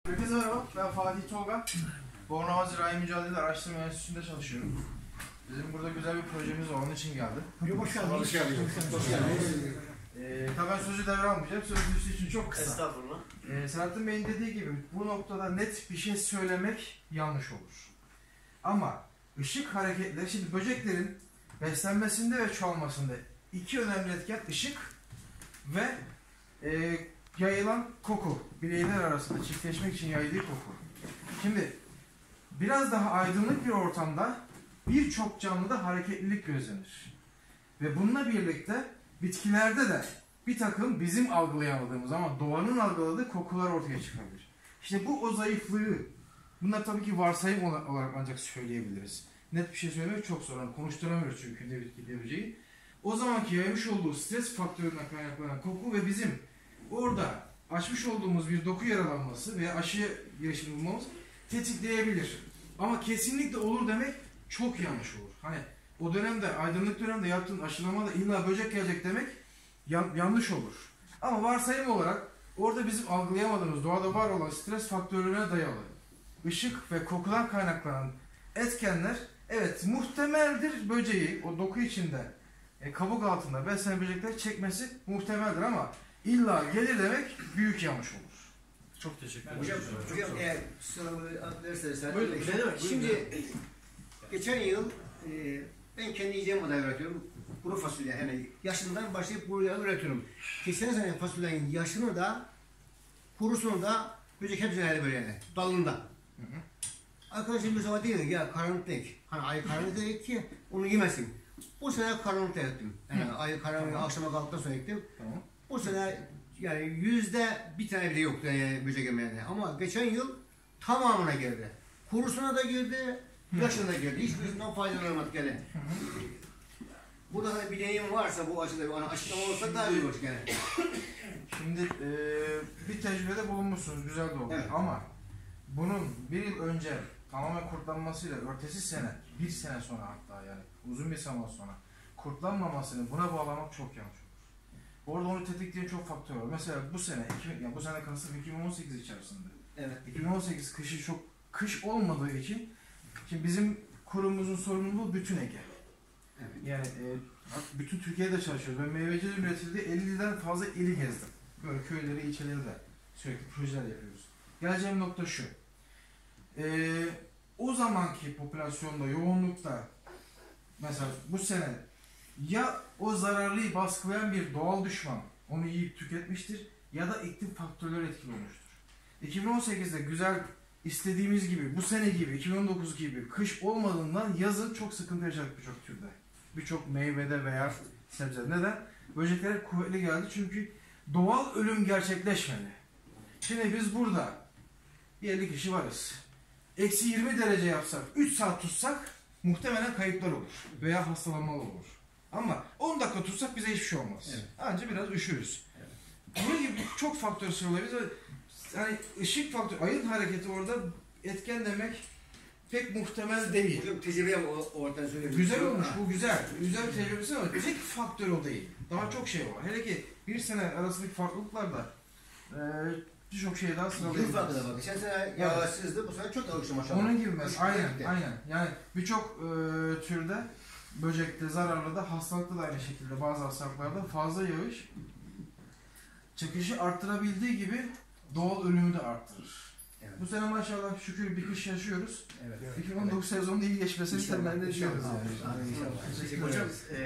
Herkese merhaba, ben Fatih Tolga. Bornova Zirai Mücadele Araştırma Enstitüsü'nde çalışıyorum. Bizim burada güzel bir projemiz var, onun için geldim. Hoş geldiniz. Tabii ben sözü devralmayacağım, sözü için çok kısa. Estağfurullah. Selahattin Bey'in dediği gibi bu noktada net bir şey söylemek yanlış olur. Ama ışık hareketleri, şimdi böceklerin beslenmesinde ve çoğalmasında iki önemli etken ışık ve yayılan koku. Bireyler arasında çiftleşmek için yayıldığı koku. Şimdi biraz daha aydınlık bir ortamda birçok canlıda hareketlilik gözlenir. Ve bununla birlikte bitkilerde de bir takım bizim algılayamadığımız ama doğanın algıladığı kokular ortaya çıkabilir. İşte bu o zayıflığı, bunlar tabii ki varsayım olarak ancak söyleyebiliriz. Net bir şey söylemek çok zor. Yani konuşturamıyoruz çünkü bitki böceği. O zamanki yaymış olduğu stres faktöründen kaynaklanan koku ve bizim orada açmış olduğumuz bir doku yaralanması veya aşı girişimi bulmamız tetikleyebilir. Ama kesinlikle olur demek çok yanlış olur. Hani o dönemde, aydınlık dönemde yaptığın aşılamada illa böcek gelecek demek yanlış olur. Ama varsayım olarak orada bizim algılayamadığımız doğada var olan stres faktörlerine dayalı ışık ve kokudan kaynaklanan etkenler evet muhtemeldir böceği o doku içinde kabuk altında beslenen böcekleri çekmesi muhtemeldir ama illa gelir demek büyük yanlış olur. Çok teşekkür ederim. Hocam eğer sorumu verirseniz. Şimdi geçen yıl ben kendi yiyeceğim kadar üretiyorum. Kuru fasulye yani yaşından başlayıp buraya üretiyorum. Geçen sene fasulyenin yaşını da kurusunu da böcek hepsini böyle yani dalında. Arkadaşım bir zaman diyor ya karanlıkta ek. Hani ay karanlıkta ek ki onu yemesin. Bu sene karanlıkta ektim. Yani ay karanlıkta akşama kalktıktan sonra ektim. Tamam. Bu sene yani %1 tane bile yoktu yani böcek yemeyene. Ama geçen yıl tamamına girdi. Kurusuna da girdi, yaşına da girdi. Hiçbirisinden faydalanamadık yani. Burada hani bir deneyim varsa bu aşıda, hani aşılama olsa daha iyi olur gene. Şimdi bir tecrübede bulunmuşsunuz, güzel de oldu. Evet. Ama bunun bir yıl önce tamamen kurtlanmasıyla örtesi sene, bir sene sonra hatta yani uzun bir zaman sonra kurtlanmamasını buna bağlamak çok yanlış olur. Orada onu tetikleyen çok faktör var. Mesela bu sene, bu sene kastım 2018 içerisinde. Evet. 2018 kışı çok kış olmadığı için şimdi bizim kurumumuzun sorumluluğu bütün Ege. Evet. Yani bütün Türkiye'de çalışıyoruz. Ben meyveciler üretildiği 50'den fazla ili gezdim. Böyle köyleri, ilçeleri de sürekli projeler yapıyoruz. Geleceğim nokta şu. O zamanki popülasyonda, yoğunlukta mesela bu sene ya o zararlıyı baskılayan bir doğal düşman onu yiyip tüketmiştir ya da iklim faktörleri etkili olmuştur. 2018'de güzel istediğimiz gibi, bu sene gibi, 2019 gibi kış olmadığından yazın çok sıkıntı yaşadık birçok türde. Birçok meyvede veya sebze. Neden? Böcekler kuvvetli geldi çünkü doğal ölüm gerçekleşmedi. Şimdi biz burada bir 50 kişi varız. Eksi 20 derece yapsak, 3 saat tutsak muhtemelen kayıplar olur veya hastalanmalar olur. Ama 10 dakika tutsak bize hiçbir şey olmaz. Evet. Anca biraz üşürüz. Evet. Bunun gibi çok faktör sıralayabiliriz. Yani ışık faktörü, ayın hareketi orada etken demek pek muhtemel değil. Hocam tecrübe oradan söyleyeyim. Güzel olmuş, bu güzel. Güzel bir tecrübesi ama tek faktör o değil. Daha çok şey var. Hele ki bir sene arasındaki farklılıklarda birçok şey daha sıralayabiliriz. Yıl farkı da bak. Geçen sene yağışsızdı, bu sene çok yağışlı maşallah. Onun gibi mesela. Aynen. Yani birçok türde böcekte, zararlı da, hastalıkta da aynı şekilde bazı hastalıklarda fazla yağış çıkışı arttırabildiği gibi doğal ölümü de arttırır. Evet. Bu sene maşallah şükür bir kış yaşıyoruz. Evet. 2019 sezonunda iyi geçmesini temenni ediyoruz. Hocam